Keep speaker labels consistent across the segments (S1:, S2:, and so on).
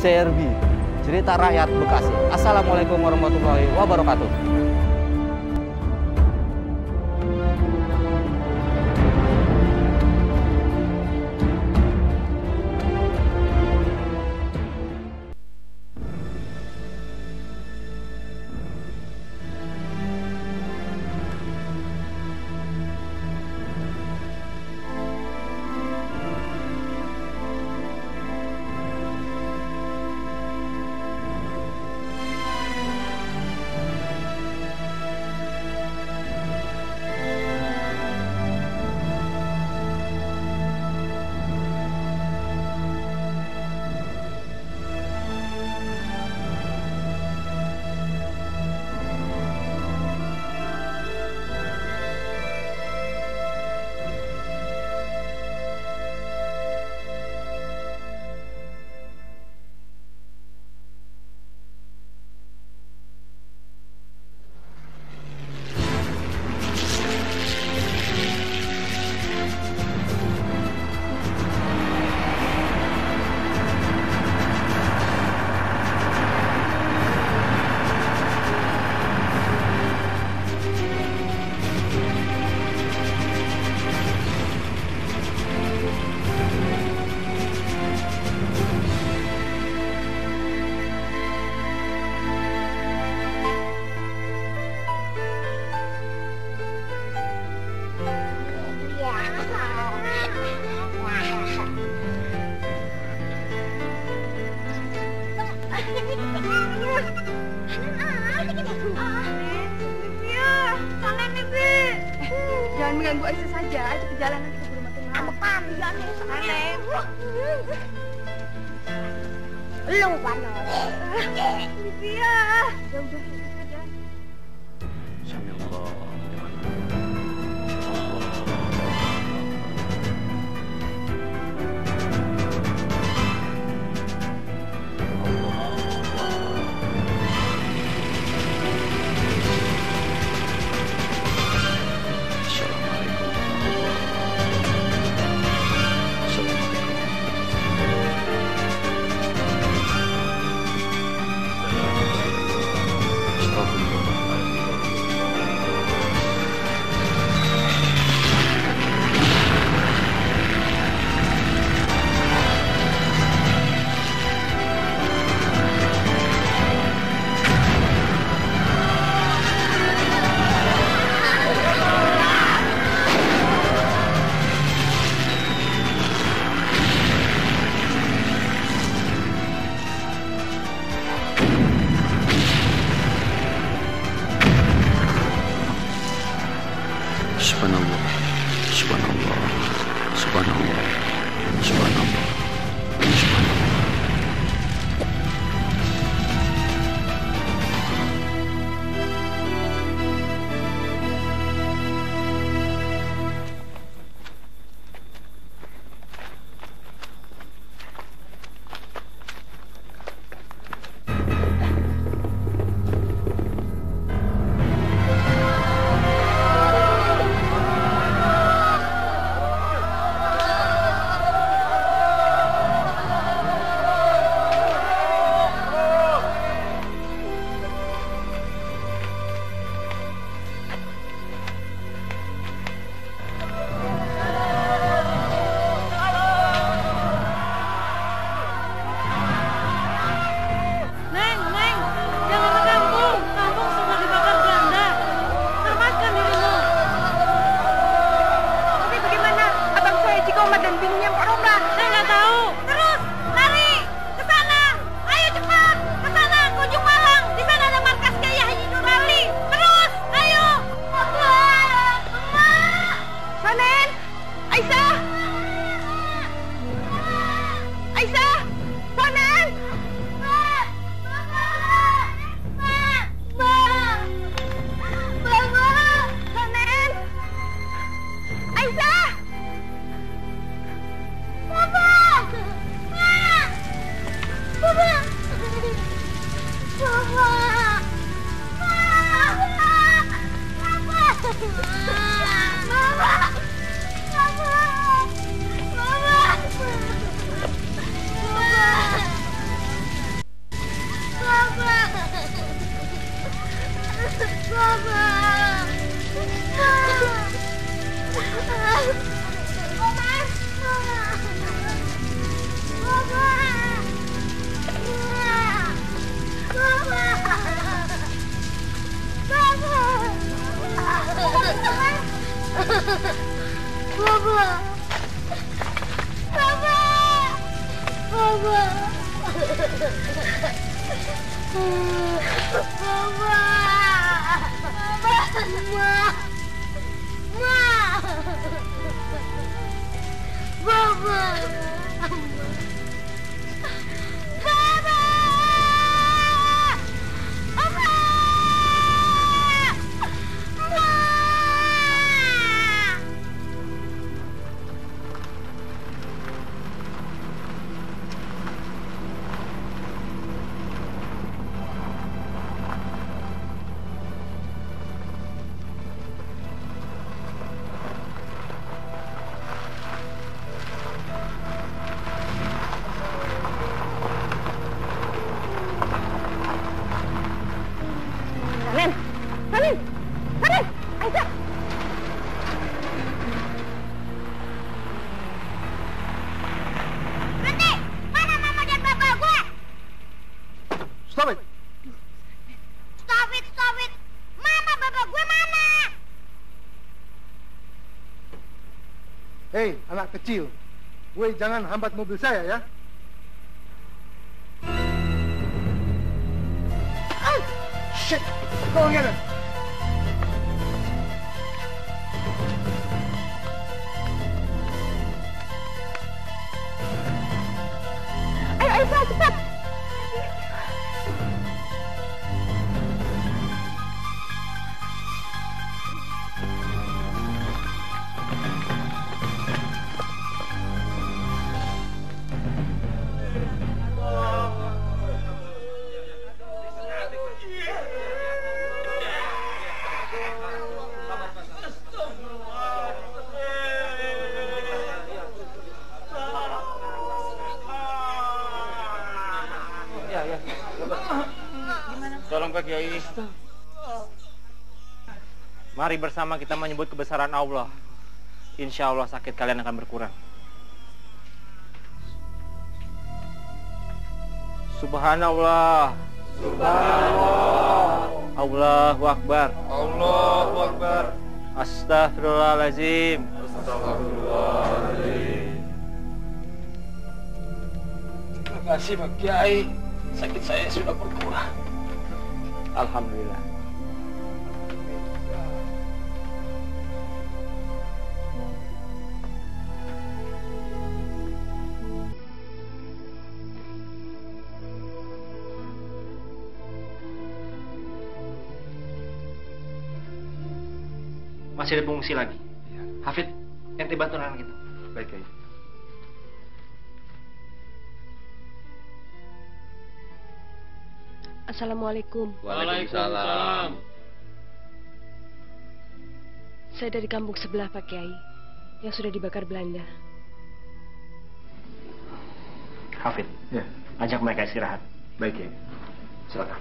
S1: CRB, Cerita Rakyat Bekasi. Assalamualaikum warahmatullahi wabarakatuh.
S2: Jangan mengganggu Aisyah saja, itu perjalanan kita belum makin lama.
S3: Apaan? Jangan aneh. Lu panas.
S2: Livia, ya udah saja.
S1: Bismillah.
S4: Hei, anak kecil. Gue jangan hambat mobil saya ya. Oh, shit. Go and get him.
S2: Ayo, cepat.
S1: Tolong Pak Kiai. Mari bersama kita menyebut kebesaran Allah. Insya Allah sakit kalian akan berkurang. Subhanallah. Subhanallah. Allahu Akbar. Allahu Akbar. Astaghfirullahaladzim. Astaghfirullahaladzim.
S5: Terima kasih Pak Kiai. Sakit saya sudah berkurang.
S1: Alhamdulillah. Masih ada pengungsi lagi.
S5: Ya.
S1: Hafid, ente bantu anak kita.
S5: Baik, Kiai.
S6: Assalamualaikum.
S5: Waalaikumsalam.
S6: Saya dari kampung sebelah Pak Kiai yang sudah dibakar Belanda.
S1: Hafid,
S5: Ya.
S1: ajak mereka istirahat.
S5: Baik, Kiai. Silakan.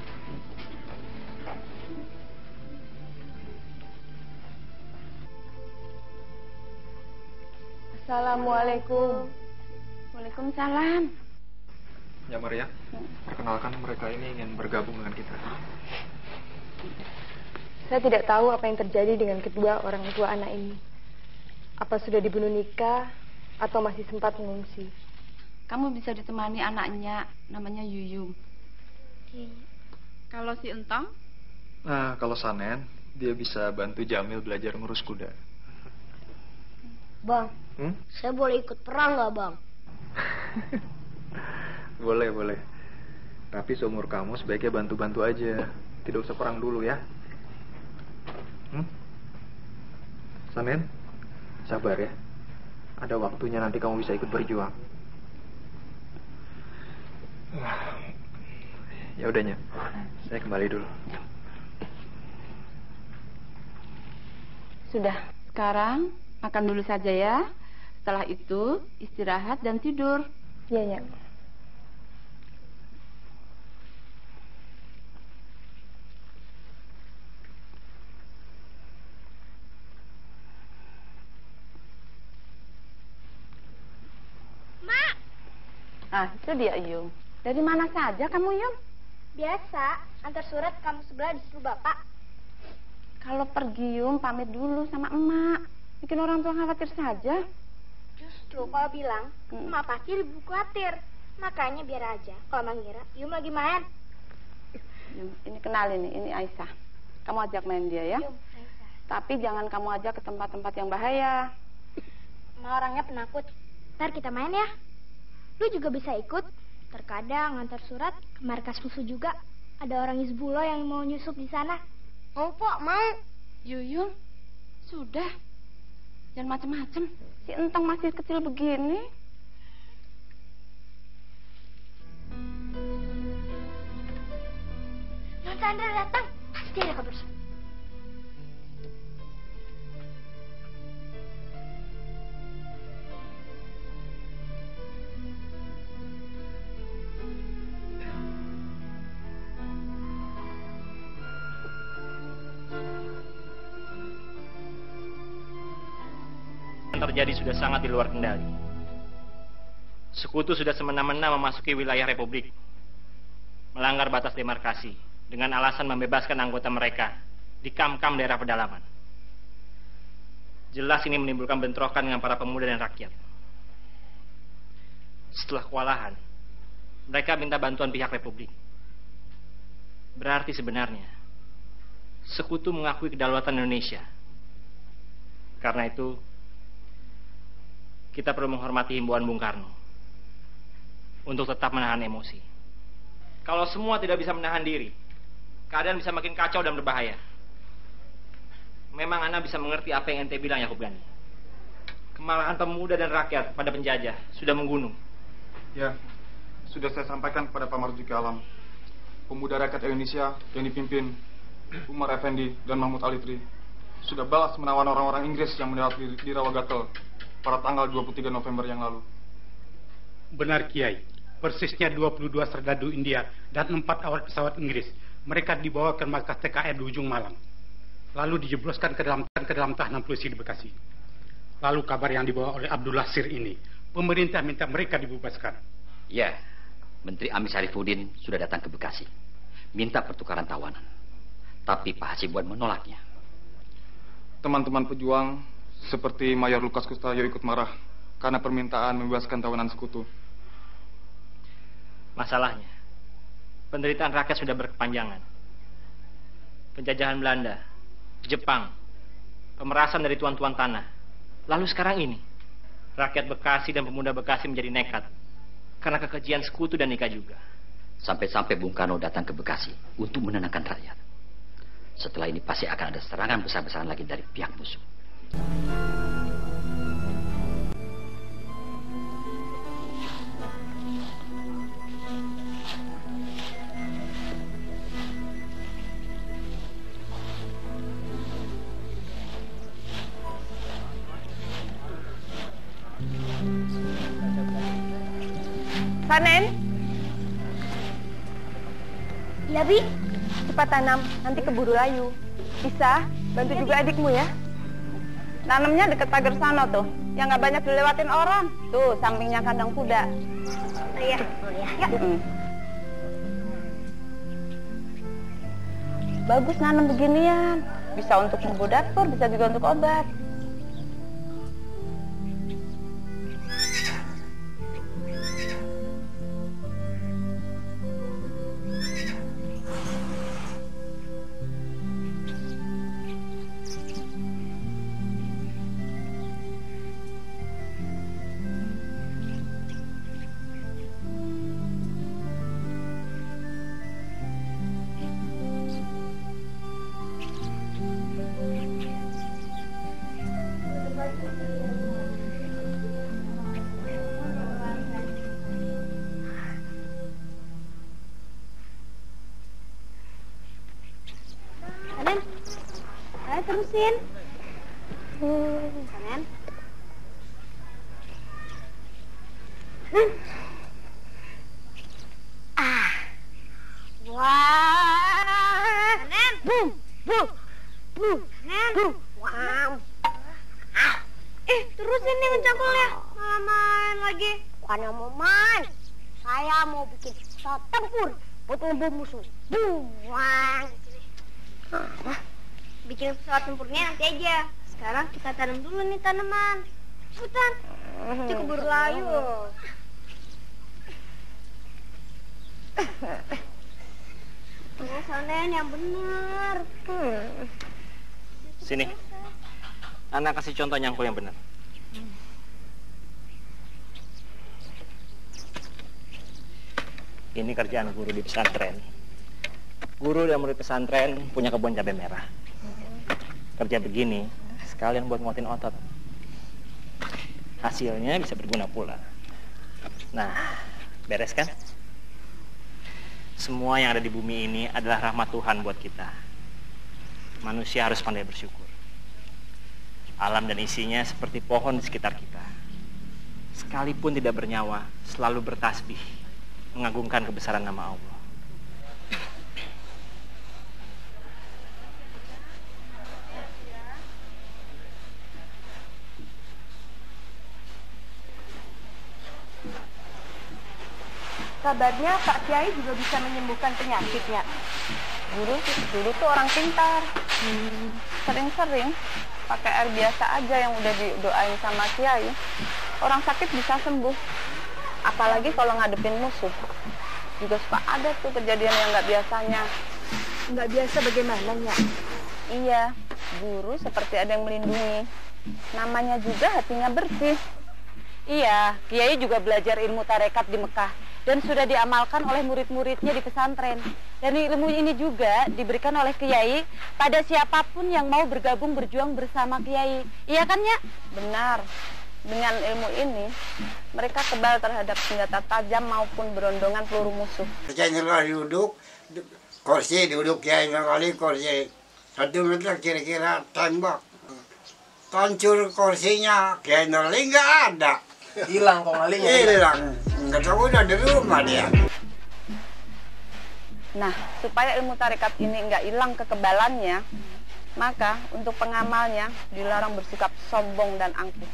S2: Assalamualaikum.
S3: Waalaikumsalam.
S5: Ya Maria, perkenalkan mereka ini ingin bergabung dengan kita.
S6: Saya tidak tahu apa yang terjadi dengan kedua orang tua anak ini. Apa sudah dibunuh nikah atau masih sempat mengungsi?
S7: Kamu bisa ditemani anaknya, namanya Yuyung. Kalau si Entong?
S5: Nah, kalau Sanen, dia bisa bantu Jamil belajar ngurus kuda.
S3: Bang, saya boleh ikut perang nggak, Bang?
S5: Boleh, boleh. Tapi seumur kamu sebaiknya bantu-bantu aja. Tidak usah perang dulu ya. Sanen, sabar ya. Ada waktunya nanti kamu bisa ikut berjuang. Ya udahnya, saya kembali dulu.
S7: Sudah, sekarang makan dulu saja ya. Setelah itu istirahat dan tidur.
S6: Iya, ya.
S3: Mak,
S7: Ah, itu dia Yung. Dari mana saja kamu Yung?
S3: biasa. Antar surat kamu sebelah disuruh Bapak.
S7: Kalau pergi Yung pamit dulu sama emak. Bikin orang tua khawatir saja.
S3: Justru kalau bilang, Emak pasti lebih khawatir. Makanya biar aja kalau mengira Yum lagi main.
S7: Ini kenalin nih, ini Aisyah. Kamu ajak main dia ya.
S3: Yum, Aisyah.
S7: Tapi jangan kamu ajak ke tempat-tempat yang bahaya.
S3: Ma orangnya penakut. Ntar kita main ya. Lu juga bisa ikut. Terkadang ngantar surat ke markas musuh juga. Ada orang Hizbullah yang mau nyusup di sana. Mau Pok, mau.
S7: Yuyun, sudah. Jangan macem-macem. Si Entong masih kecil begini.
S3: Non Chandra datang. Pasti ada kabar.
S1: Yang terjadi sudah sangat di luar kendali. Sekutu sudah semena-mena memasuki wilayah Republik, melanggar batas demarkasi dengan alasan membebaskan anggota mereka di kam-kam daerah pedalaman. Jelas ini menimbulkan bentrokan dengan para pemuda dan rakyat. Setelah kewalahan, mereka minta bantuan pihak Republik. Berarti sebenarnya Sekutu mengakui kedaulatan Indonesia. Karena itu kita perlu menghormati himbauan Bung Karno untuk tetap menahan emosi. Kalau semua tidak bisa menahan diri, keadaan bisa makin kacau dan berbahaya. Memang Ana bisa mengerti apa yang ente bilang, Yakub Gani. Kemarahan pemuda dan rakyat pada penjajah sudah menggunung.
S8: Ya, sudah saya sampaikan kepada Pak Marzuki Alam. Pemuda rakyat Indonesia yang dipimpin Umar Effendi dan Mahmud Alitri sudah balas menawan orang-orang Inggris yang mendarat di Rawagatel pada tanggal 23 November yang lalu.
S9: Benar Kiai, persisnya 22 serdadu India dan 4 awak pesawat Inggris. Mereka dibawa ke markas TKR di ujung Malang, lalu dijebloskan ke dalam tahanan polisi di Bekasi. Lalu kabar yang dibawa oleh Abdullah Sir ini, pemerintah minta mereka dibebaskan.
S10: Ya, Menteri Ami Syarifuddin sudah datang ke Bekasi, minta pertukaran tawanan. Tapi Pak Hasibuan menolaknya.
S8: Teman-teman pejuang seperti Mayor Lukas Kustayo ikut marah karena permintaan membebaskan tawanan Sekutu.
S1: Masalahnya, penderitaan rakyat sudah berkepanjangan. Penjajahan Belanda, Jepang, pemerasan dari tuan-tuan tanah. Lalu sekarang ini, rakyat Bekasi dan pemuda Bekasi menjadi nekat karena kekejian Sekutu dan Nika juga.
S10: Sampai-sampai Bung Karno datang ke Bekasi untuk menenangkan rakyat. Setelah ini pasti akan ada serangan besar-besaran lagi dari pihak musuh.
S6: Sanen,
S3: Iya, Bi.
S6: cepat tanam, nanti keburu layu. Bisa, bantu juga adikmu ya.
S7: Nanamnya deket pagar sana tuh, yang nggak banyak dilewatin orang. Tuh, sampingnya kandang kuda.
S3: Oh iya. Ya.
S7: Bagus nanam beginian. Bisa untuk bumbu dapur, bisa juga untuk obat.
S3: Sanen. Ayo terusin. Sanen. Wah. Sanen. Bum. Bum. Bum. Sanen. Wow. Terusin nih mencangkulnya. Malah main lagi. Bukannya mau main. Saya mau bikin pesawat tempur buat ngebom musuh. Bum. Wah. Bikin pesawat tempurnya nanti aja. Sekarang kita tanam dulu nih tanaman. Cepetan. Cukup keburu layu. Sonen yang benar.
S1: Sini. Anak kasih contoh nyangkul yang benar. Ini kerjaan guru di pesantren. Guru dan murid pesantren punya kebun cabai merah. Kerja begini, sekalian buat nguatin otot. Hasilnya bisa berguna pula. Nah, beres kan? Semua yang ada di bumi ini adalah rahmat Tuhan buat kita. Manusia harus pandai bersyukur. Alam dan isinya seperti pohon di sekitar kita. Sekalipun tidak bernyawa, selalu bertasbih, mengagungkan kebesaran nama Allah.
S2: Kabarnya Pak Kiai juga bisa menyembuhkan penyakitnya.
S7: Dulu tuh orang pintar. Sering-sering pakai air biasa aja yang udah didoain sama Kiai. Orang sakit bisa sembuh. Apalagi kalau ngadepin musuh. Juga suka ada tuh kejadian yang nggak biasanya.
S2: Nggak biasa bagaimana, Nyak?
S7: Iya, guru seperti ada yang melindungi. Namanya juga hatinya bersih.
S11: Iya, Kiai juga belajar ilmu tarekat di Mekah dan sudah diamalkan oleh murid-muridnya di pesantren. Dan ilmu ini juga diberikan oleh Kiai pada siapapun yang mau bergabung berjuang bersama Kiai. Iya kan, Nya?
S7: Benar. Dengan ilmu ini, mereka kebal terhadap senjata tajam maupun berondongan peluru musuh.
S12: Kiai duduk, kursi duduk Kiai kali kursi 1 meter kira-kira tembak. Hancur kursinya, Kiai Nurli nggak ada.
S5: Hilang kok ngalinya.
S12: Hilang. Nggak tahu udah di rumah dia.
S7: Nah, supaya ilmu tarekat ini nggak hilang kekebalannya, maka untuk pengamalnya dilarang bersikap sombong dan angkuh.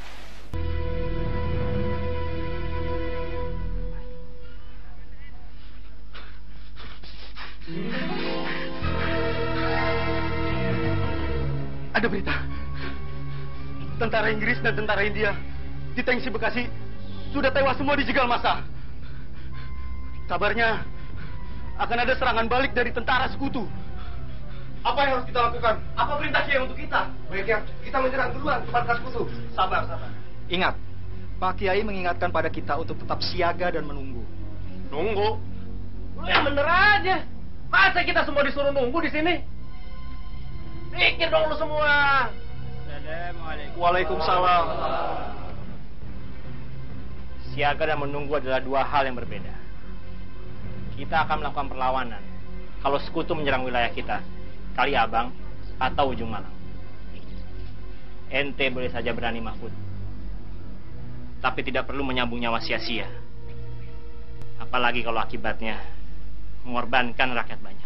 S13: Ada berita. Tentara Inggris dan tentara India di Tengsi Bekasi sudah tewas semua dijegal massa. Kabarnya akan ada serangan balik dari tentara sekutu.
S8: Apa yang harus kita lakukan?
S13: Apa perintah Kiai untuk kita?
S8: Baiknya kita menyerang duluan ke markas sekutu.
S13: Sabar.
S14: Ingat, Pak Kiai mengingatkan pada kita untuk tetap siaga dan menunggu.
S13: Nunggu? Lu yang bener aja. Masa kita semua disuruh nunggu di sini? Pikir dong lu semua.
S8: Waalaikumsalam.
S1: Siaga dan menunggu adalah dua hal yang berbeda. Kita akan melakukan perlawanan kalau sekutu menyerang wilayah kita, Kali Abang atau Ujung Malang. Ente boleh saja berani Mahfud, tapi tidak perlu menyambung nyawa sia-sia. Apalagi kalau akibatnya mengorbankan rakyat banyak.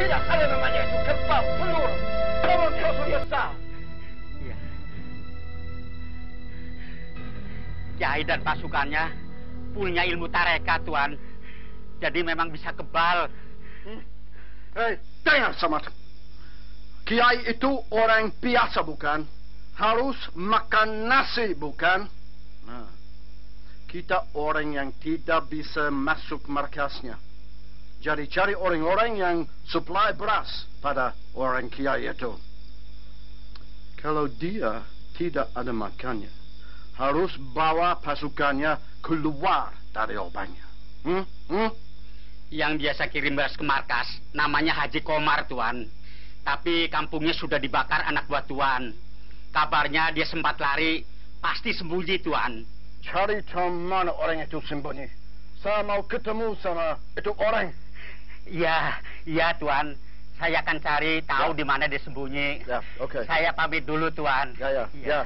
S13: Tidak ada namanya itu kebal pelur. Kamu kau menyesal.
S15: Iya. Kiai dan pasukannya punya ilmu tarekat, Tuan. Jadi memang bisa kebal.
S16: Hei, dengar sama. Kiai itu orang biasa bukan? Harus makan nasi bukan? Nah, kita orang yang tidak bisa masuk markasnya. Jadi cari orang-orang yang supply beras pada orang kiai itu. Kalau dia tidak ada makannya, harus bawa pasukannya keluar dari lubangnya.
S15: Yang biasa kirim beras ke markas, namanya Haji Komar, Tuan. Tapi kampungnya sudah dibakar anak buah Tuan. Kabarnya dia sempat lari, pasti sembunyi, Tuan.
S16: Cari tahu mana orang itu sembunyi. Saya mau ketemu sama itu orang.
S15: Iya, Tuan. Saya akan cari tahu di mana dia sembunyi.
S16: Ya, oke.
S15: Saya pamit dulu, Tuan.
S16: Ya.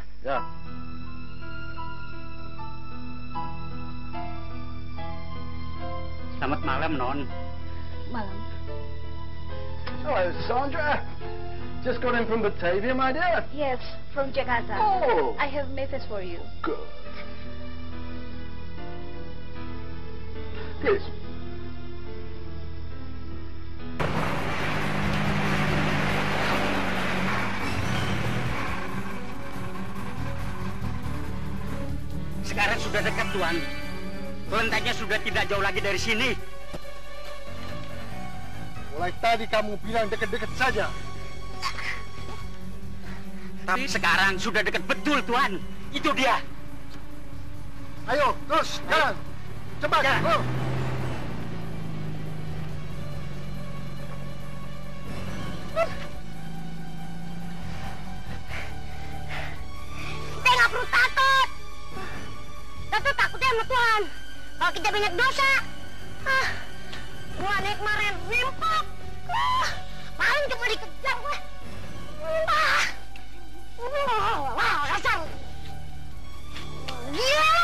S15: Selamat malam, Non.
S2: Malam.
S16: Hello, Sandra. Just got in from Batavia, my dear.
S2: Yes, from Jakarta.
S16: Oh.
S2: I have message for you.
S16: Good. Please.
S15: Sekarang sudah dekat, Tuan. Kelentengnya sudah tidak jauh lagi dari sini.
S16: Mulai tadi kamu bilang dekat-dekat saja.
S15: Tapi sekarang sudah dekat betul, Tuan. Itu dia.
S16: Ayo, terus, jalan. Cepat, go.
S3: Kita nggak perlu takut. Kita takutnya sama Tuhan. Kalau kita banyak dosa. Gua naik kemarin rimpok. Paling cuma dikejar gue. Dasar. Gila.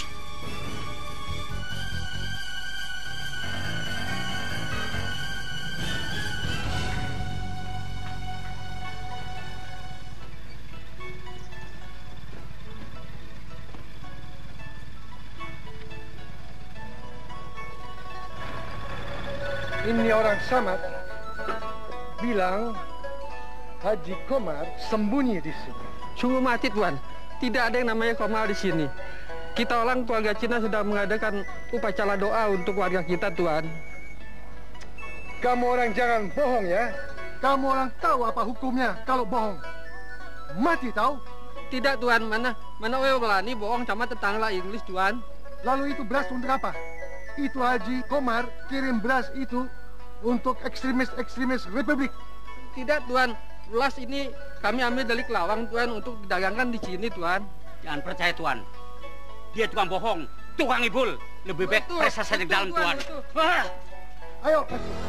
S4: Ini orang Samad bilang Haji Komar sembunyi di sini.
S17: Sungguh mati, Tuan. Tidak ada yang namanya Komar di sini. Kita orang keluarga Cina sedang mengadakan upacara doa untuk warga kita, Tuan.
S4: Kamu orang jangan bohong ya. Kamu orang tahu apa hukumnya kalau bohong. Mati tahu?
S17: Tidak, Tuan. Mana berani bohong sama tetangga Inggris, Tuan.
S4: Lalu itu beras untuk apa? Itu Haji Komar kirim beras itu untuk ekstremis Republik.
S17: Tidak, Tuan. Beras ini kami ambil dari Kelawang, Tuan, untuk didagangkan di sini, Tuan.
S15: Jangan percaya, Tuan. Dia tukang bohong, tukang ibul. Lebih baik periksa saja di dalam, Tuan.
S4: Ayo.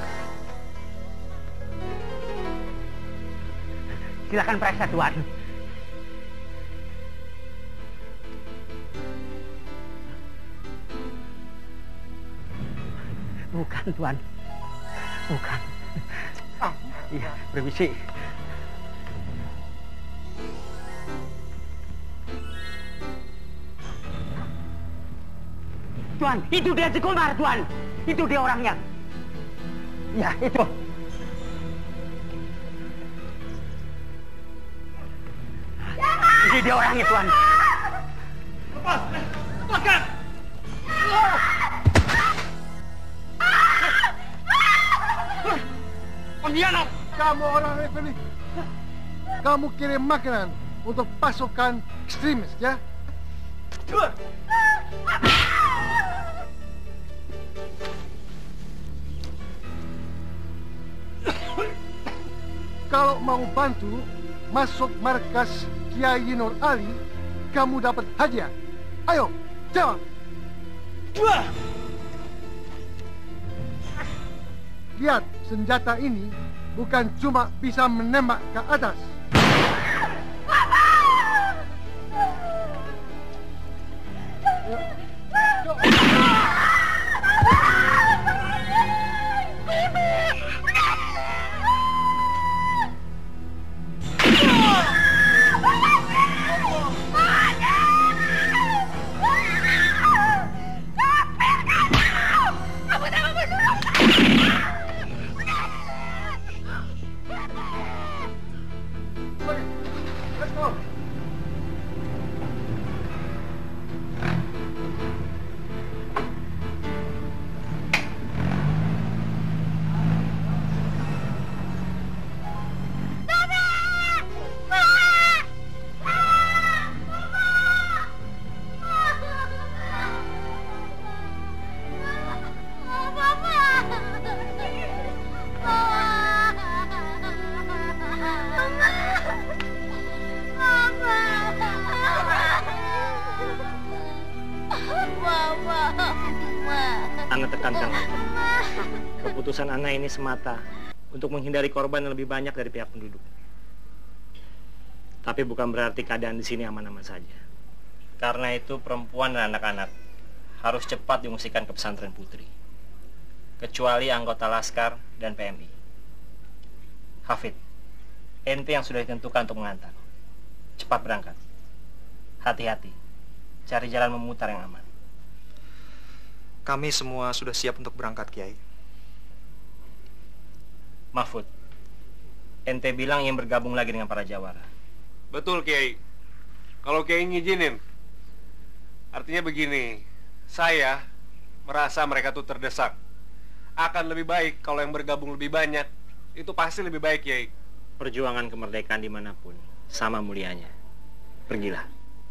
S15: Silakan periksa, Tuan. Bukan, Tuan. Bukan. Iya, permisi. Tuan, itu dia Haji Komar, Tuan. Itu dia orangnya. Ya, itu. Ini dia orangnya, Tuan. Lepaskan!
S4: Pengkhianat! Kamu orang Republik. Kamu kirim makanan untuk pasukan ekstremis, ya? Kalau mau bantu masuk markas Kiai Nur Ali, kamu dapat hadiah. Ayo, jawab. Lihat, senjata ini bukan cuma bisa menembak ke atas.
S1: Keputusan Ana ini semata untuk menghindari korban yang lebih banyak dari pihak penduduk. Tapi bukan berarti keadaan di sini aman-aman saja. Karena itu perempuan dan anak-anak harus cepat diungsikan ke pesantren Putri. Kecuali anggota Laskar dan PMI. Hafid, ente yang sudah ditentukan untuk mengantar. Cepat berangkat. Hati-hati. Cari jalan memutar yang aman.
S5: Kami semua sudah siap untuk berangkat, Kiai.
S1: Mahfud, ente bilang ingin bergabung lagi dengan para jawara.
S13: Betul, Kiai. Kalau Kiai ngizinin, artinya begini, saya merasa mereka tuh terdesak. Akan lebih baik kalau yang bergabung lebih banyak. Itu pasti lebih baik, Kiai.
S1: Perjuangan kemerdekaan dimanapun sama mulianya. Pergilah.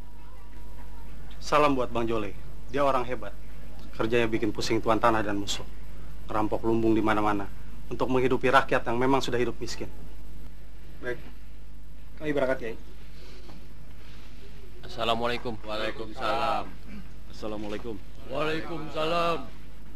S9: Salam buat Bang Jole. Dia orang hebat. Kerjanya bikin pusing tuan tanah dan musuh. Ngerampok lumbung di mana-mana untuk menghidupi rakyat yang memang sudah hidup miskin.
S13: Baik. Kami berangkat, Kiai.
S18: Assalamualaikum.
S13: Waalaikumsalam.
S18: Assalamualaikum. Waalaikumsalam.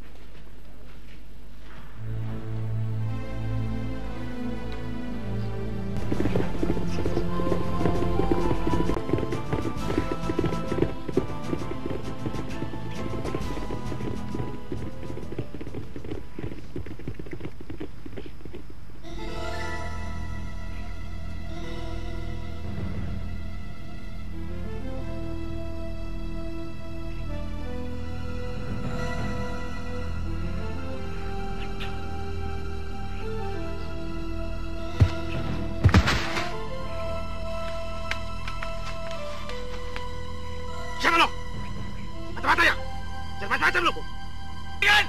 S13: Siapa lo? Mata-mata ya? Jangan macam-macam lo. Ikan!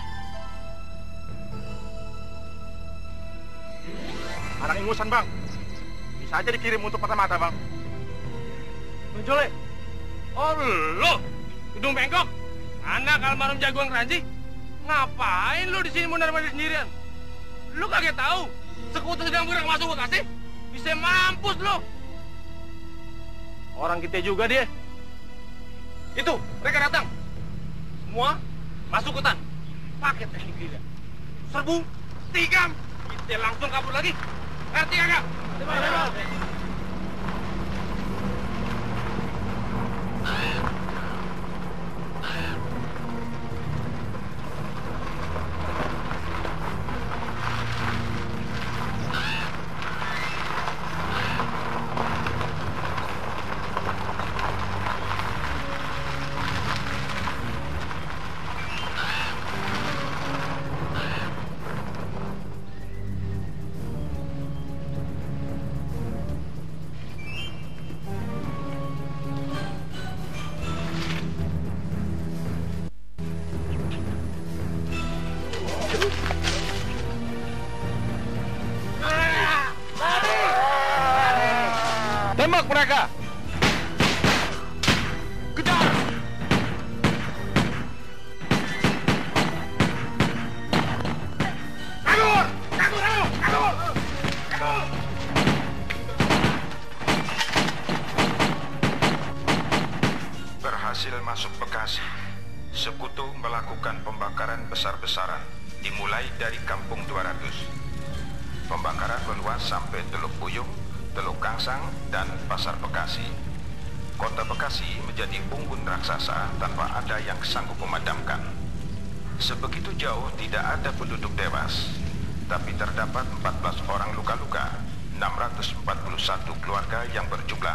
S13: Anak ingusan, Bang. Bisa aja dikirim untuk mata-mata, Bang.
S18: Menjole. Oh, lo. Hidung bengkok. Anak almarhum jagoan Keranji. Ngapain lo di sini mondar-mandir sendirian? Lo kaget tahu sekutu sedang bergerak masuk lokasi? Bisa mampus lo.
S13: Orang kita juga dia. Itu, mereka datang. Semua masuk hutan. Pakai teknik gila. Serbu, tikam. Kita langsung kabur lagi. Ngerti kagak?
S18: Tembak mereka! Kejar!
S13: Kabur! Kabur! Kabur! Kabur!
S19: Berhasil masuk Bekasi, sekutu melakukan pembakaran besar-besaran dimulai dari Kampung 200. Pembakaran meluas sampai Teluk Buyung, Teluk Kangsang, dan Pasar Bekasi. Kota Bekasi menjadi unggun raksasa tanpa ada yang sanggup memadamkan. Sebegitu jauh tidak ada penduduk tewas, tapi terdapat 14 orang luka-luka, 641 keluarga yang berjumlah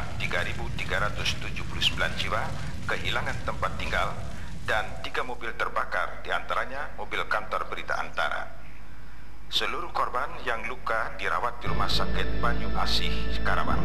S19: 3.379 jiwa kehilangan tempat tinggal, dan 3 mobil terbakar, diantaranya mobil kantor berita Antara. Seluruh korban yang luka dirawat di Rumah Sakit Banyu Asih, Karawang.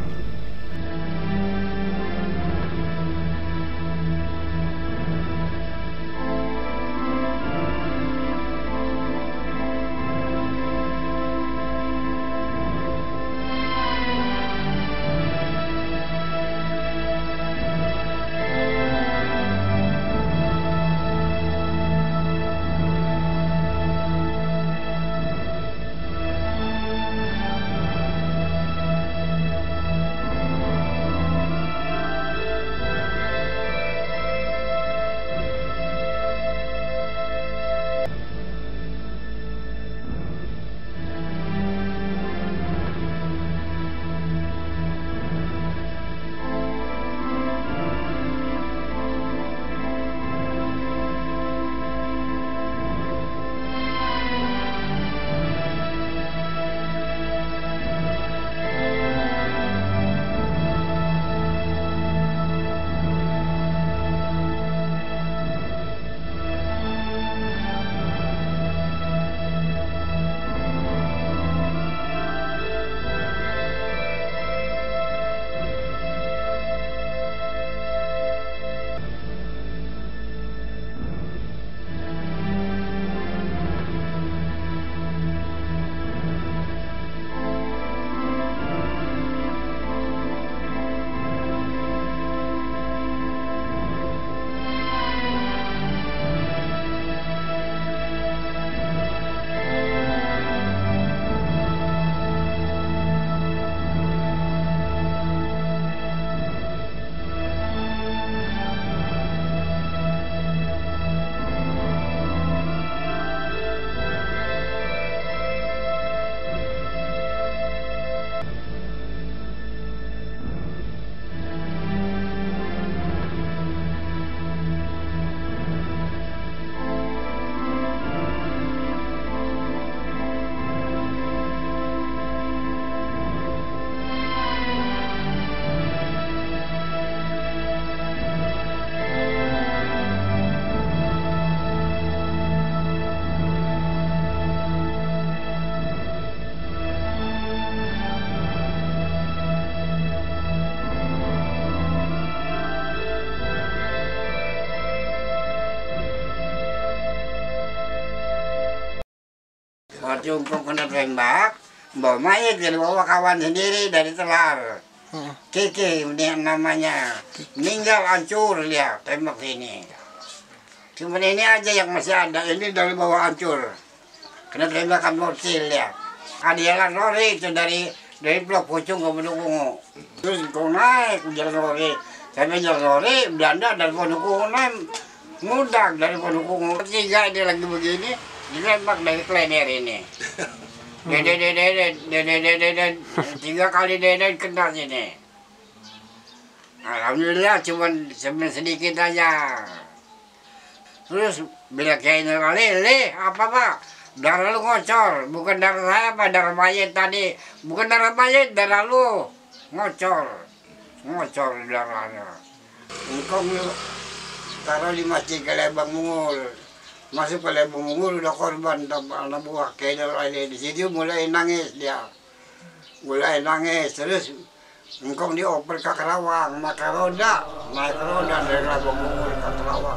S12: waktu Engkong kena tembak, bawa mayat dari bawa kawan sendiri dari Telar. Keke namanya, meninggal hancur dia tembak ini. Cuma ini aja yang masih ada, ini dari bawah hancur. Kena tembakan mortil ya. Ada jalan lori itu dari Blok Pucung ke Pondokkungo. Terus kau naik jalan lori, sampai jalan lori Belanda dari Pondokkungo naik ngudak dari Pondokkungo. Tiga dia lagi begini, dilempar dari klender ini. Dede, 3 kali dede kena sini. Alhamdulillah cuman sedikit aja. Terus bila kayaknya kali, apa Pak? Darah lu ngocor, bukan darah saya apa, darah mayat tadi. Bukan darah mayat, darah lu ngocor darahnya. Engkau taruh di masjid ke Lebang Mungul. Masuk ke Lebang Mungul udah korban anak buah kedel ini. Di situ mulai nangis dia. Terus engkau dioper ke Kerawang, naik roda dari Lebang Mungul ke Kerawang.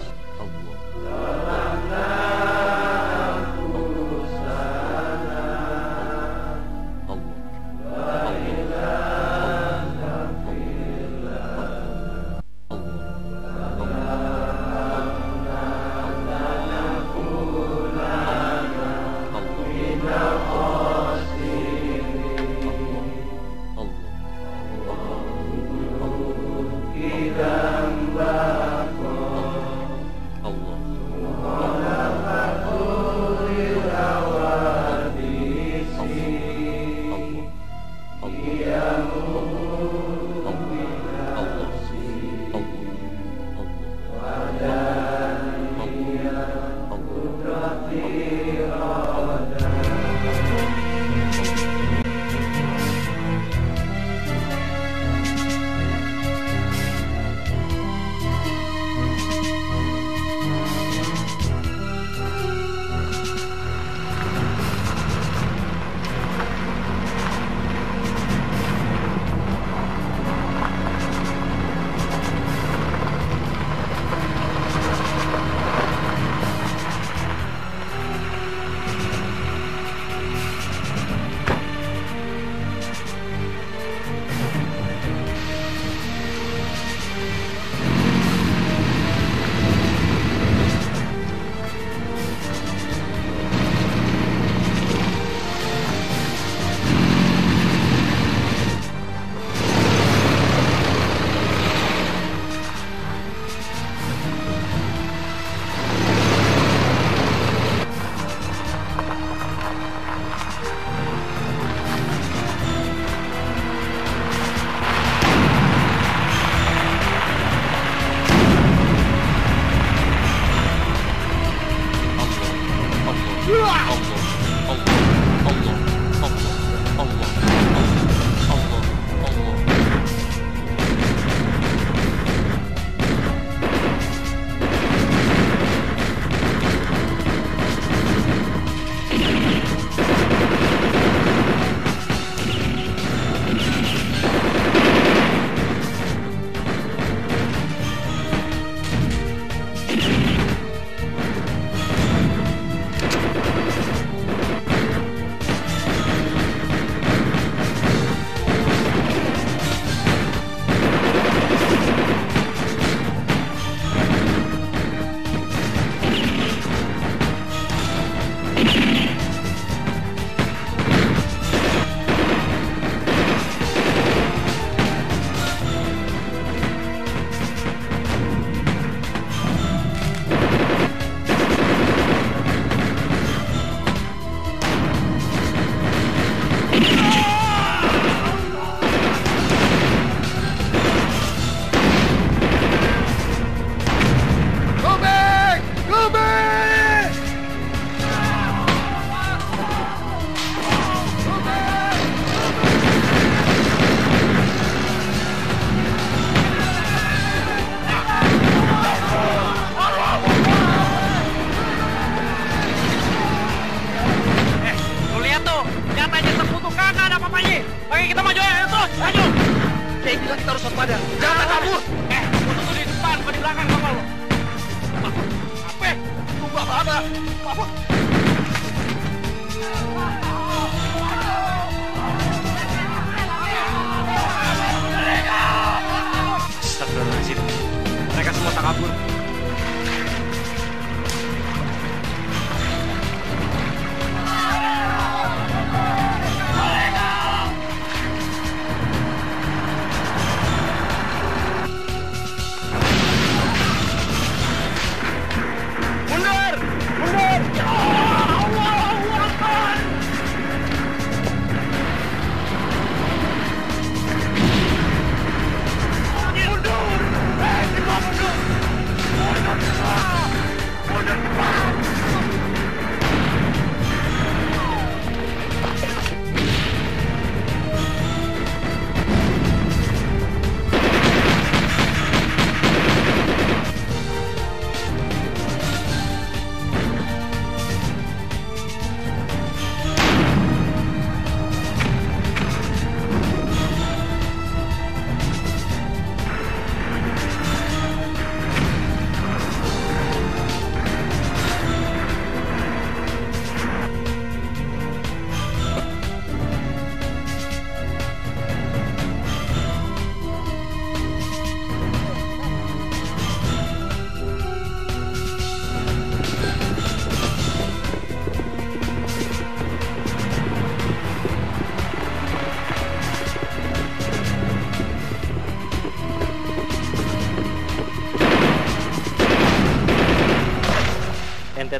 S18: Kita maju ya, terus maju.
S16: Kayak bilang kita harus waspada. Jangan kabur.
S18: Untuk di depan, di belakang kapal lo. Apa?
S16: Tunggu apa?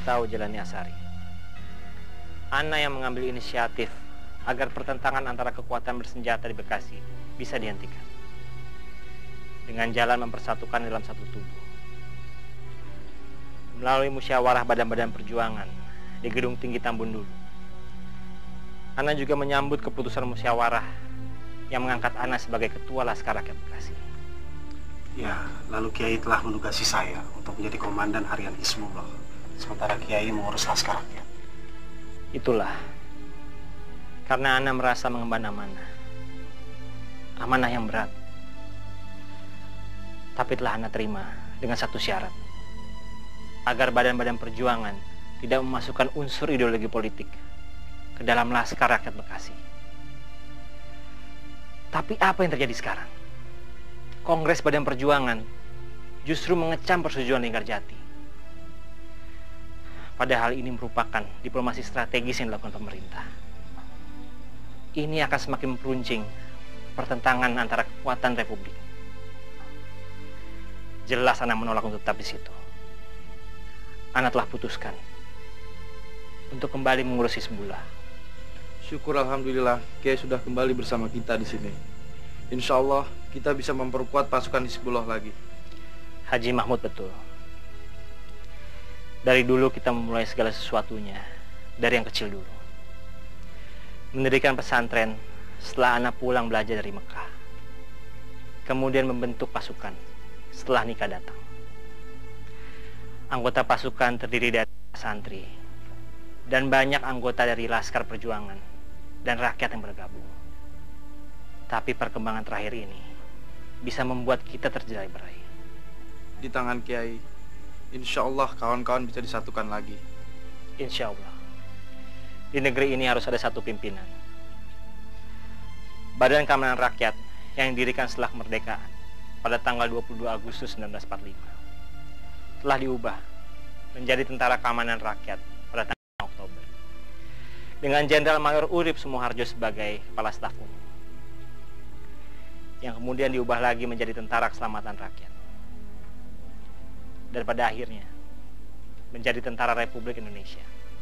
S1: tahu jalannya Asari. Ana yang mengambil inisiatif agar pertentangan antara kekuatan bersenjata di Bekasi bisa dihentikan dengan jalan mempersatukan dalam satu tubuh. Melalui musyawarah badan-badan perjuangan di Gedung Tinggi Tambun dulu. Ana juga menyambut keputusan musyawarah yang mengangkat Ana sebagai Ketua Laskar Rakyat Bekasi.
S20: Ya, lalu Kiai telah menugasi saya untuk menjadi komandan harian Hizbullah, sementara Kiai mengurus Laskar Rakyat.
S1: Itulah karena Ana merasa mengemban amanah yang berat. Tapi telah Ana terima dengan satu syarat, agar badan-badan perjuangan tidak memasukkan unsur ideologi politik ke dalam Laskar Rakyat Bekasi. Tapi apa yang terjadi sekarang? Kongres Badan Perjuangan justru mengecam persetujuan Linggarjati. Padahal ini merupakan diplomasi strategis yang dilakukan pemerintah. Ini akan semakin memperuncing pertentangan antara kekuatan Republik. Jelas Ana menolak untuk tetap di situ. Ana telah putuskan untuk kembali mengurus Hizbullah.
S5: Syukur alhamdulillah, Kiai sudah kembali bersama kita di sini. Insya Allah kita bisa memperkuat pasukan Hizbullah lagi.
S1: Haji Mahmud betul. Dari dulu kita memulai segala sesuatunya dari yang kecil dulu. Mendirikan pesantren setelah Ana pulang belajar dari Mekah. Kemudian membentuk pasukan setelah nikah datang. Anggota pasukan terdiri dari santri dan banyak anggota dari Laskar Perjuangan dan rakyat yang bergabung. Tapi perkembangan terakhir ini bisa membuat kita tercerai-berai.
S5: Di tangan Kiai, insya Allah kawan-kawan bisa disatukan lagi.
S1: Insya Allah. Di negeri ini harus ada satu pimpinan. Badan Keamanan Rakyat yang didirikan setelah kemerdekaan pada tanggal 22 Agustus 1945 telah diubah menjadi Tentara Keamanan Rakyat pada tanggal Oktober dengan Jenderal Mayor Urip Sumoharjo sebagai Kepala Staf Umum, yang kemudian diubah lagi menjadi Tentara Keselamatan Rakyat, dan pada akhirnya menjadi Tentara Republik Indonesia.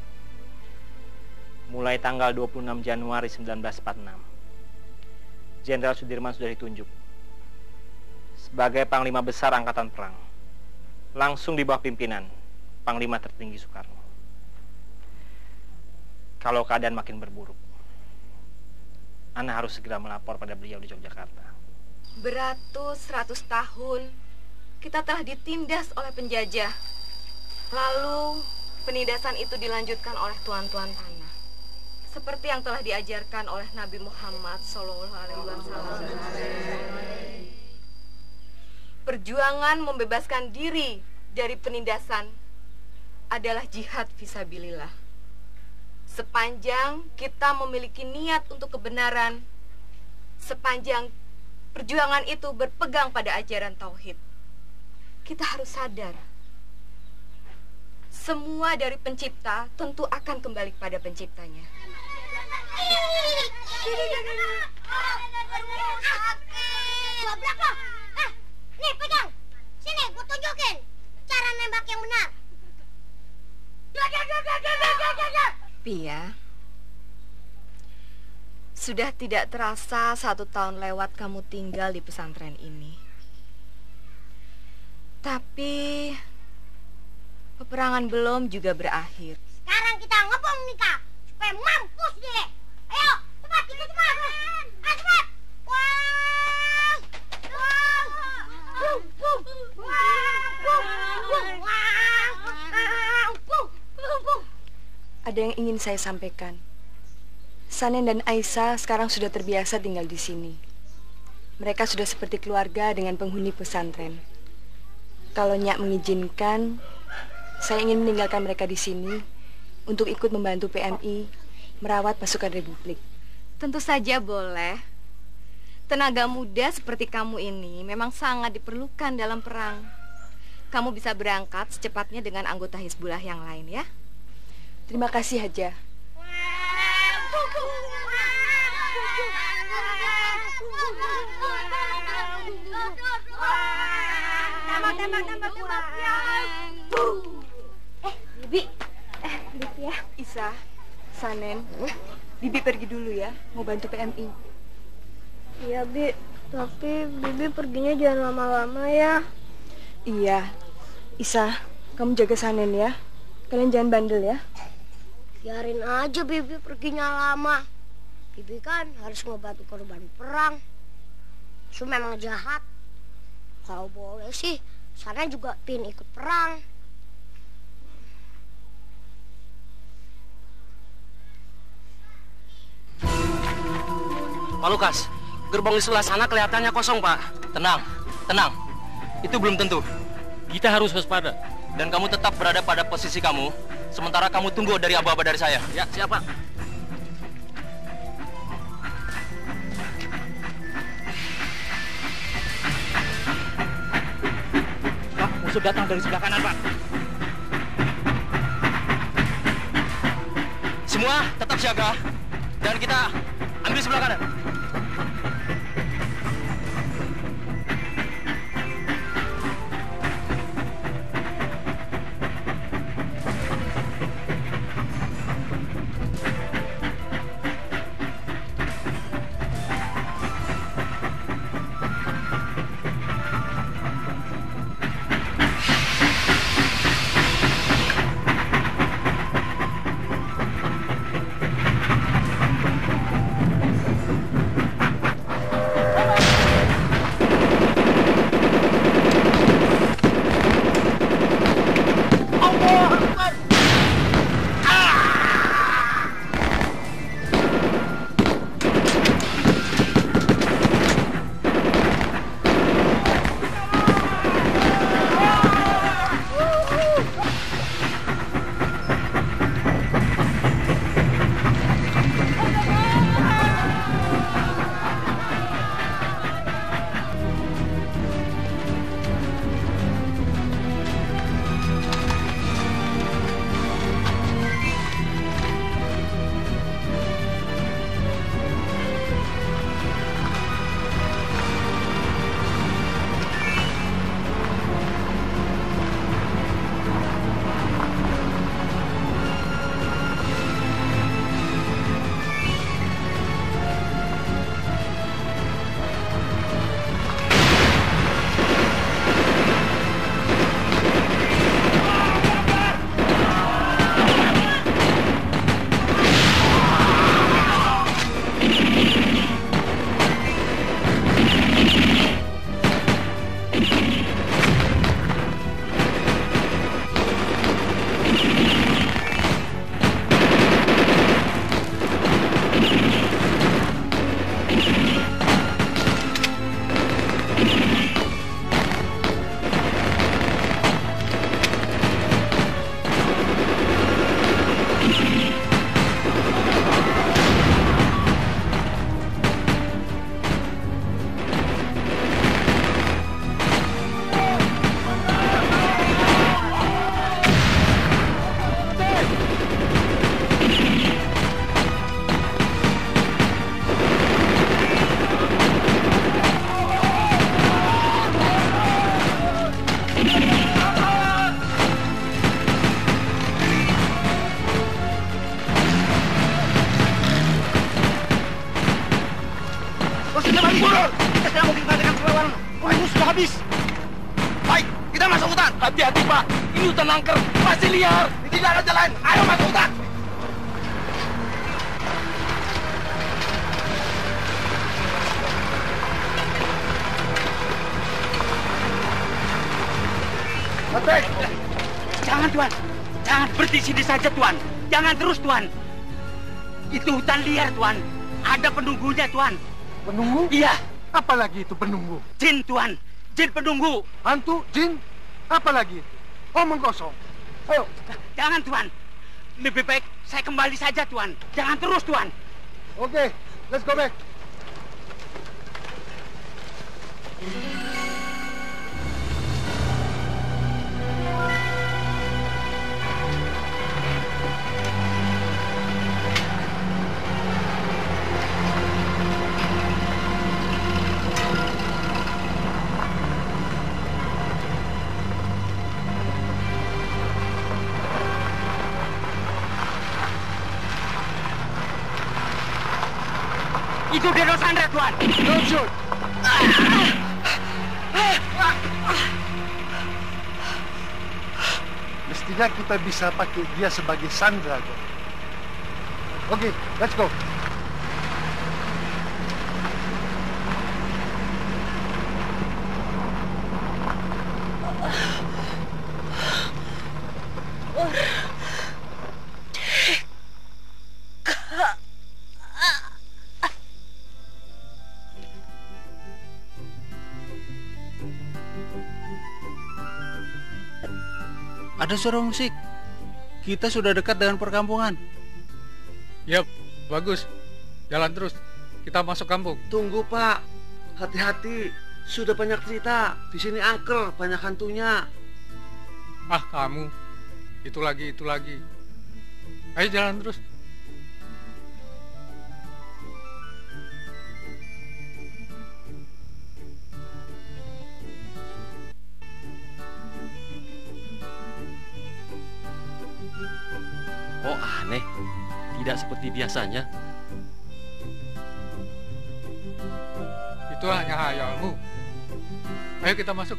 S1: Mulai tanggal 26 Januari 1946, Jenderal Sudirman sudah ditunjuk sebagai Panglima Besar Angkatan Perang, langsung di bawah pimpinan Panglima tertinggi Soekarno. Kalau keadaan makin berburuk, Ana harus segera melapor pada beliau di Yogyakarta.
S21: Beratus 100 tahun kita telah ditindas oleh penjajah. Lalu penindasan itu dilanjutkan oleh tuan-tuan tanah, seperti yang telah diajarkan oleh Nabi Muhammad SAW. Perjuangan membebaskan diri dari penindasan adalah jihad fisabilillah. Sepanjang kita memiliki niat untuk kebenaran, sepanjang perjuangan itu berpegang pada ajaran tauhid, kita harus sadar semua dari pencipta tentu akan kembali pada penciptanya.
S3: Nih pegang, sini gue tunjukin cara nembak yang benar.
S21: Pia, sudah tidak terasa 1 tahun lewat kamu tinggal di pesantren ini. Tapi peperangan belum juga berakhir.
S3: Sekarang kita ngebom nikah supaya mampus deh. Ayo, cepat kita cepat. Ayo cepat. Wah.
S6: Ada yang ingin saya sampaikan. Sanen dan Aisyah sekarang sudah terbiasa tinggal di sini. Mereka sudah seperti keluarga dengan penghuni pesantren. Kalau Nyak mengizinkan, saya ingin meninggalkan mereka di sini untuk ikut membantu PMI merawat pasukan Republik.
S21: Tentu saja boleh. Tenaga muda seperti kamu ini memang sangat diperlukan dalam perang. Kamu bisa berangkat secepatnya dengan anggota Hizbullah yang lain ya.
S6: Terima kasih, Haja.
S3: Tembak. Bibi,
S6: Bib ya. Isa, Sanen, Bibi pergi dulu ya, mau bantu PMI.
S3: Iya, Bi. Tapi Bibi perginya jangan lama-lama ya.
S6: Iya. Isa, kamu jaga Sanen ya. Kalian jangan bandel ya.
S3: Biarin aja Bibi perginya lama. Bibi kan harus ngebantu korban perang. Su memang jahat. Kalau boleh sih, Sanen juga pin ikut perang.
S10: Pak Lukas, gerbang di sebelah sana kelihatannya kosong, Pak.
S1: Tenang, tenang. Itu belum tentu. Kita harus waspada. Dan kamu tetap berada pada posisi kamu, sementara kamu tunggu dari aba-aba dari saya.
S10: Ya, siap, Pak.
S1: Pak, musuh datang dari sebelah kanan, Pak. Semua tetap siaga. Dan kita ambil sebelah kanan.
S10: Hati-hati, Pak. Ini hutan angker, masih liar. Tidak ada jalan. Ayo masuk hutan.
S15: Atek! Jangan, Tuan. Jangan berhenti sini saja, Tuan. Jangan terus, Tuan. Itu hutan liar, Tuan. Ada penunggunya, Tuan.
S4: Penunggu?
S15: Iya.
S4: Apalagi itu penunggu?
S15: Jin, Tuan. Jin penunggu.
S4: Hantu, jin? Apalagi? Omong kosong. Ayo.
S15: Jangan, Tuan. Lebih baik saya kembali saja, Tuan. Jangan terus, Tuan.
S4: Oke, let's go back.
S15: Itu Deno Sandra, Tuan.
S16: Don't shoot. Mestinya kita bisa pakai dia sebagai sandra. Oke, let's go.
S11: Ada suara musik. Kita sudah dekat dengan perkampungan.
S17: Yap, bagus. Jalan terus. Kita masuk kampung.
S5: Tunggu, Pak. Hati-hati. Sudah banyak cerita. Di sini angker, banyak hantunya.
S17: Ah, kamu. Itu lagi. Ayo jalan terus.
S22: Oh, aneh. Tidak seperti biasanya.
S17: Itu hanya hayalmu. Ayo kita masuk.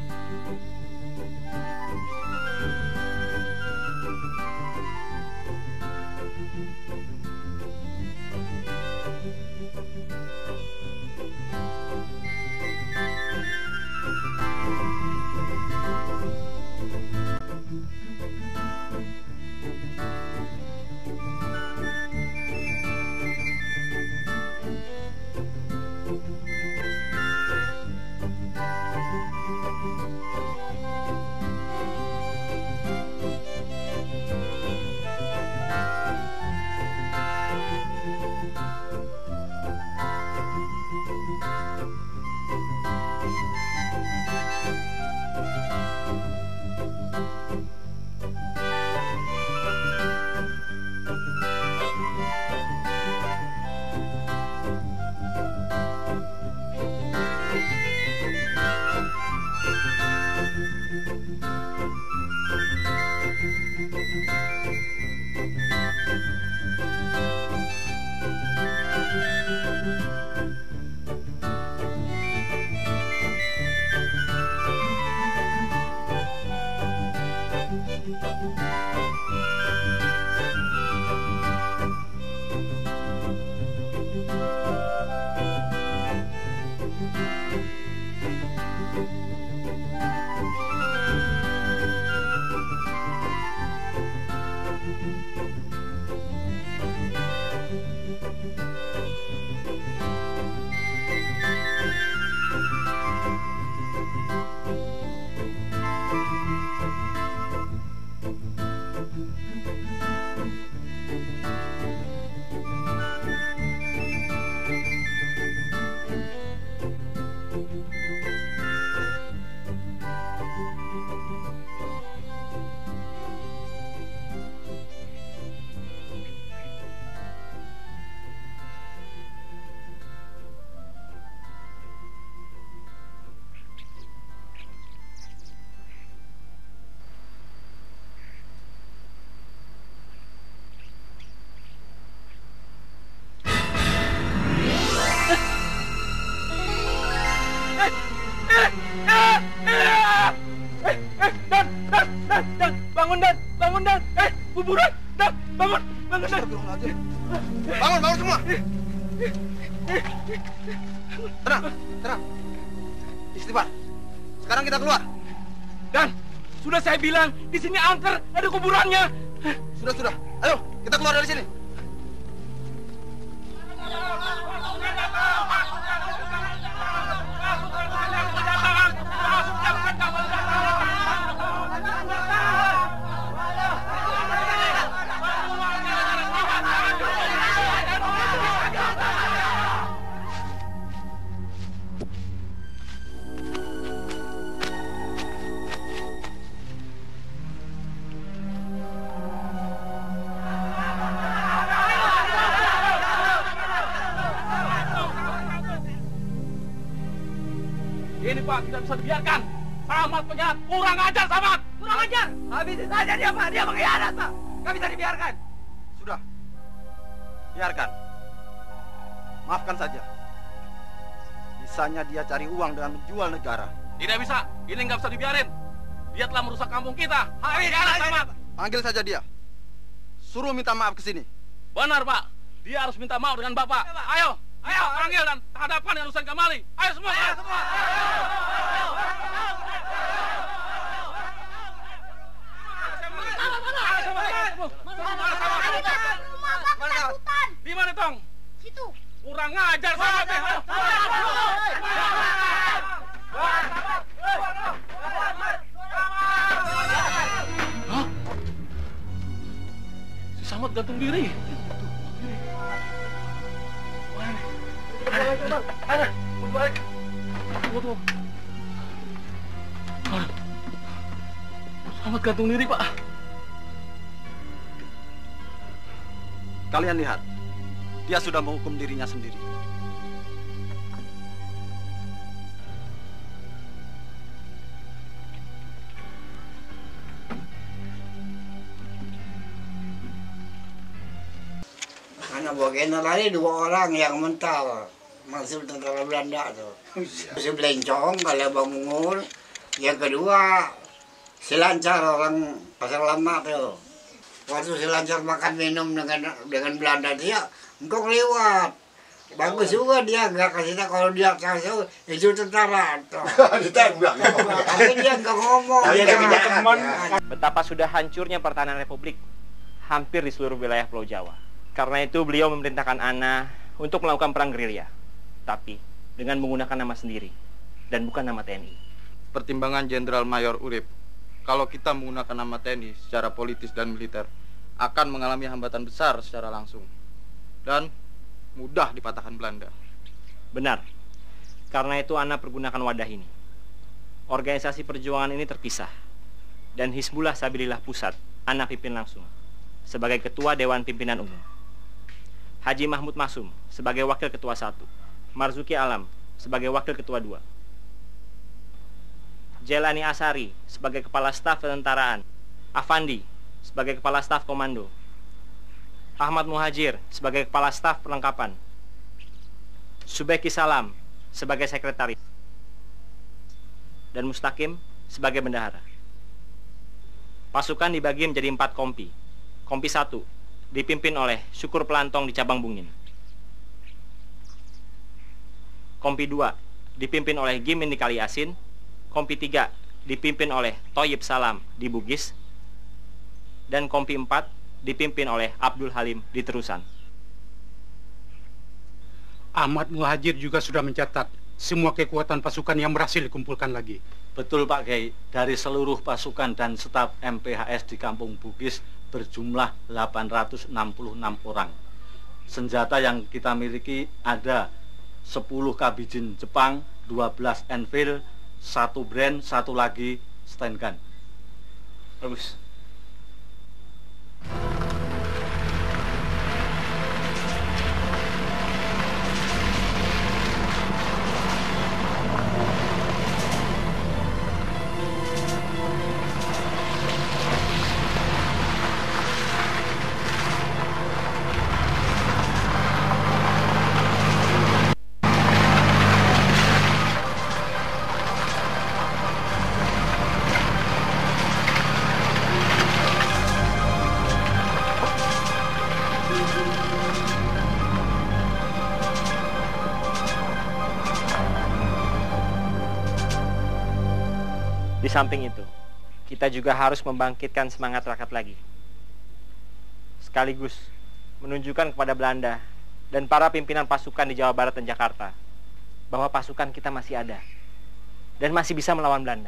S10: Bangun, Dan. Kuburan. Dan, bangun, Dan.
S5: Bangun semua. Tenang. Istighfar. Sekarang kita keluar.
S10: Dan, sudah saya bilang, di sini angker, ada kuburannya.
S5: Sudah. Ayo, kita keluar dari sini.
S10: Ini Pak, tidak bisa dibiarkan. Samad penjahat, kurang ajar Samad. Kurang ajar. Habisin saja dia Pak, dia mengkhianat Pak. Nggak bisa dibiarkan.
S5: Sudah. Biarkan. Maafkan saja. Bisanya dia cari uang dengan menjual negara.
S18: Tidak bisa, ini nggak bisa dibiarin. Dia telah merusak kampung kita. Hari Samad.
S5: Panggil saja dia. Suruh minta maaf ke sini.
S18: Benar, Pak. Dia harus minta maaf dengan Bapak. Ayo, panggil dan hadapkan dengan Husain Kamali. Ayo semua. Di mana, Tong?
S3: Situ.
S18: Kurang ngajar sama teh. Hah? Si Samad gantung diri. Mana? Balik. Tunggu. Samad gantung diri, Pak.
S5: Kalian lihat, dia sudah menghukum dirinya sendiri.
S12: Karena bagian lari 2 orang yang mental masuk tentara Belanda tuh. Si Belencong, kalau Bang Mungur. Yang kedua, si Lancar orang Pasar Lama tuh. Waktu si Lancar makan minum dengan Belanda dia, engkau lewat. Bagus juga dia, nggak kasih tahu kalau dia tahu itu tentara. Tapi dia nggak ngomong.
S1: Betapa sudah hancurnya pertahanan Republik hampir di seluruh wilayah Pulau Jawa. Karena itu beliau memerintahkan Ana untuk melakukan perang gerilya, tapi dengan menggunakan nama sendiri dan bukan nama TNI.
S5: Pertimbangan Jenderal Mayor Urip, kalau kita menggunakan nama TNI secara politis dan militer, akan mengalami hambatan besar secara langsung dan mudah dipatahkan Belanda.
S1: Benar. Karena itu Ana pergunakan wadah ini. Organisasi perjuangan ini terpisah, dan Hizbullah Sabilillah Pusat Ana pimpin langsung sebagai Ketua Dewan Pimpinan Umum. Haji Mahmud Masum sebagai Wakil Ketua 1, Marzuki Alam sebagai Wakil Ketua 2, Jelani Asari sebagai Kepala Staf Ketentaraan, Afandi sebagai Kepala Staf Komando, Ahmad Muhajir sebagai Kepala Staf Perlengkapan, Subeki Salam sebagai Sekretaris, dan Mustaqim sebagai Bendahara. Pasukan dibagi menjadi 4 kompi. Kompi 1 dipimpin oleh Syukur Pelantong di Cabang Bungin. Kompi 2 dipimpin oleh Gimin di Kali Asin. Kompi 3 dipimpin oleh Toyib Salam di Bugis. Dan kompi 4 dipimpin oleh Abdul Halim di Terusan.
S9: Ahmad Muhajir juga sudah mencatat semua kekuatan pasukan yang berhasil dikumpulkan lagi.
S7: Betul Pak Kiai, dari seluruh pasukan dan staf MPHS di Kampung Bugis berjumlah 866 orang. Senjata yang kita miliki ada 10 Kabijin Jepang, 12 Enfield, 1 brand, 1 lagi stand gun.
S1: Bagus. Di samping itu, kita juga harus membangkitkan semangat rakyat lagi. Sekaligus menunjukkan kepada Belanda dan para pimpinan pasukan di Jawa Barat dan Jakarta bahwa pasukan kita masih ada dan masih bisa melawan Belanda.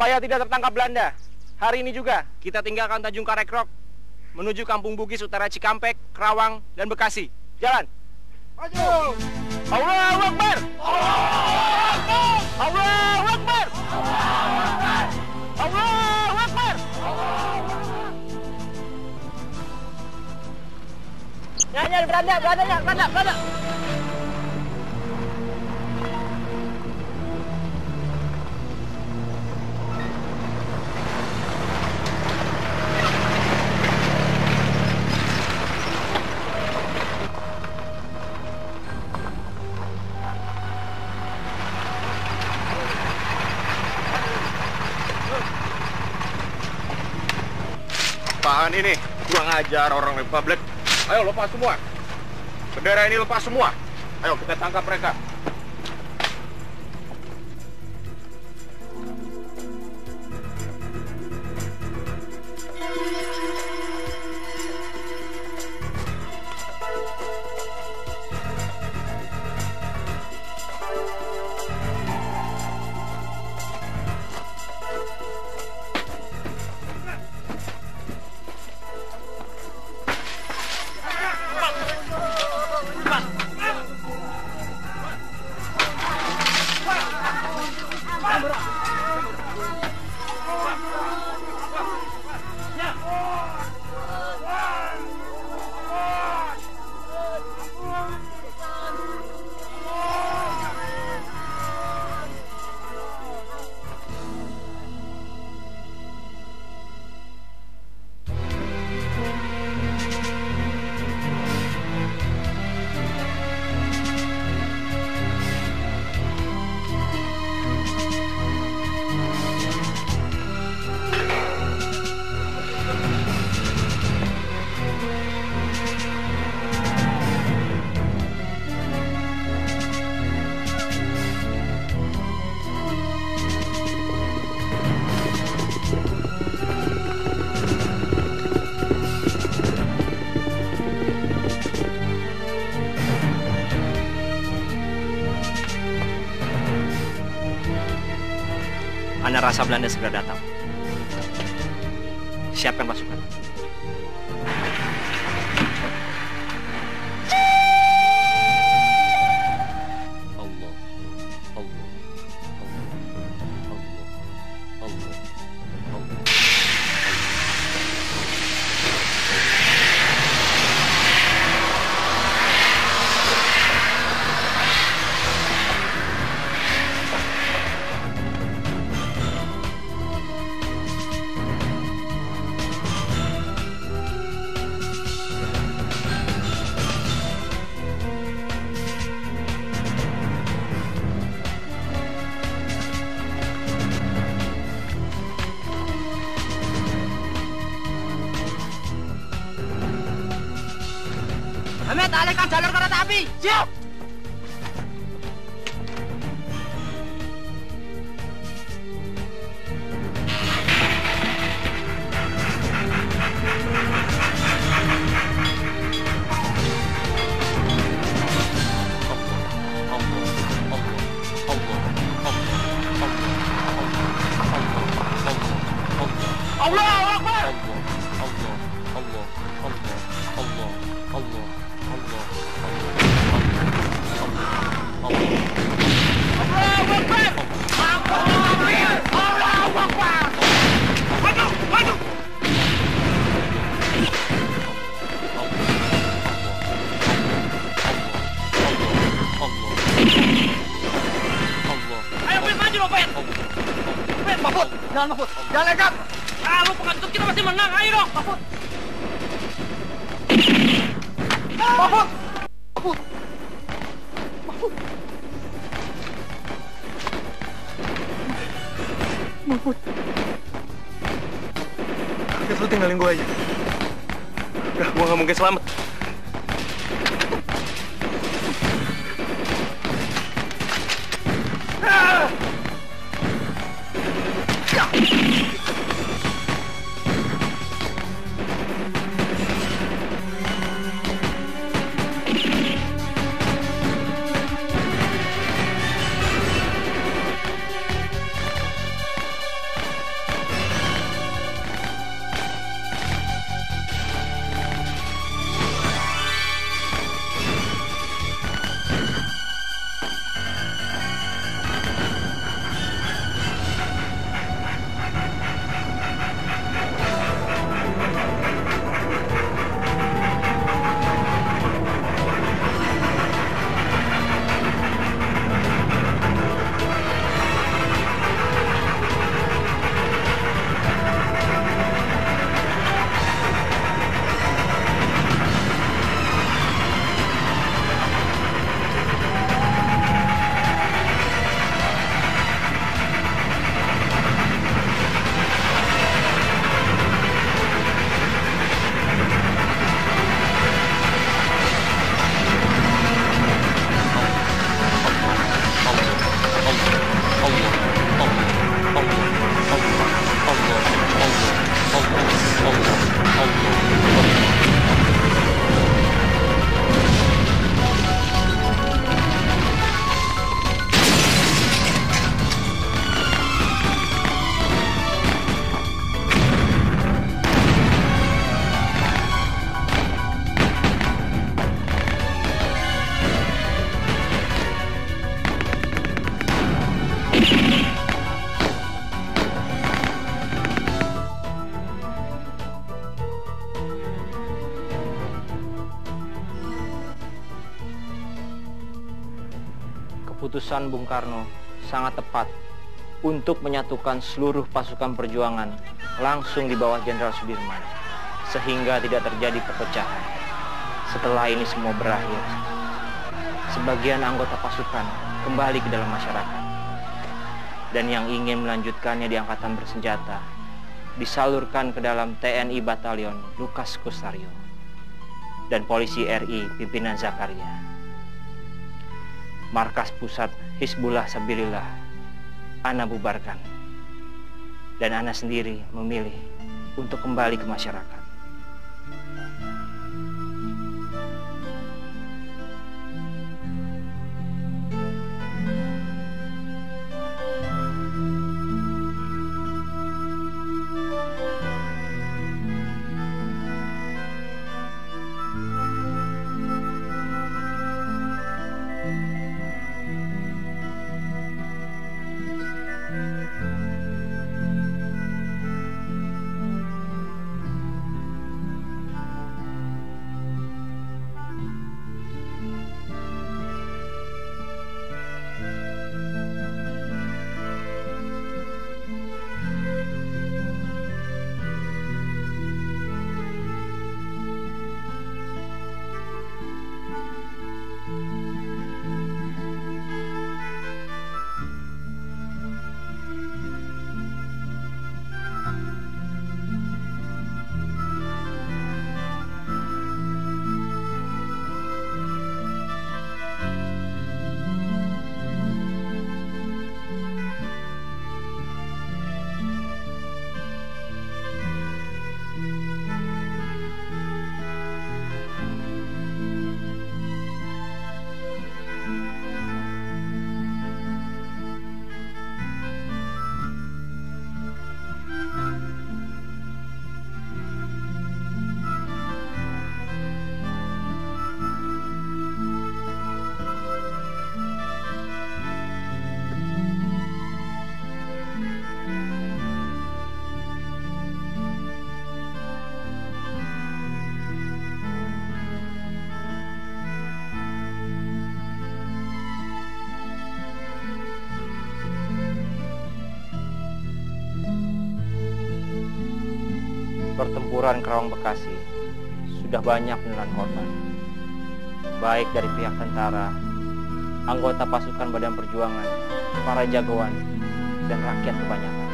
S1: Supaya tidak tertangkap Belanda, hari ini juga kita tinggalkan Tanjung Karekrok menuju Kampung Bugis utara Cikampek, Kerawang, dan Bekasi. Jalan! Maju! Allahu Akbar! Allahu Akbar! Allahu Akbar! Nyanyi, Belanda!
S13: Apaan ini? Kurang ajar orang Republik. Ayo lepas semua. Bendera ini lepas semua. Ayo kita tangkap mereka.
S1: Ana rasa Belanda segera datang. Siapkan pasukan.
S10: Ahmed, alihkan jalur kereta api. Siap.
S18: Allahu Akbar.
S10: Ayo, Pet, maju lo, Pet. Pet, Mahfud. Jangan, Mahfud. Jangan lekat. Ah, lu pengecut, kita pasti menang. Ayo dong, Mahfud. Mahfud. Mahfud. Mahfud.
S4: Mahfud. Ket, lu tinggalin gue aja. Udah, gue gak mungkin selamat.
S1: keputusan Bung Karno sangat tepat untuk menyatukan seluruh pasukan perjuangan langsung di bawah Jenderal Sudirman, sehingga tidak terjadi perpecahan. Setelah ini semua berakhir, sebagian anggota pasukan kembali ke dalam masyarakat, dan yang ingin melanjutkannya di angkatan bersenjata disalurkan ke dalam TNI Batalion Lukas Kustario dan Polisi RI pimpinan Zakaria. Markas pusat Hizbullah Sabilillah Ana bubarkan, dan Ana sendiri memilih untuk kembali ke masyarakat. Pertempuran Kerawang Bekasi sudah banyak menelan korban, baik dari pihak tentara, anggota pasukan Badan Perjuangan, para jagoan, dan rakyat kebanyakan.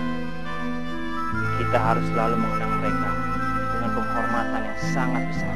S1: Kita harus selalu mengenang mereka dengan penghormatan yang sangat besar.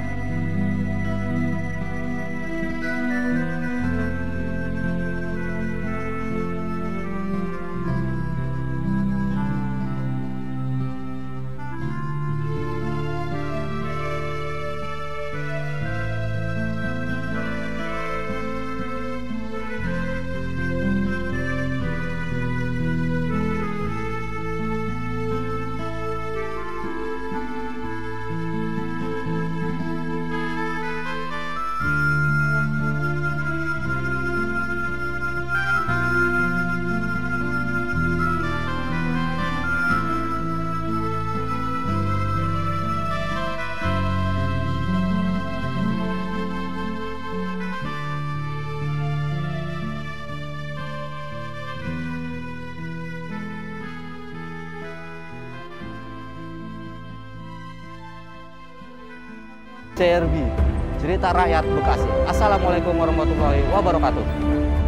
S8: CRB, Cerita Rakyat Bekasi. Assalamualaikum warahmatullahi wabarakatuh.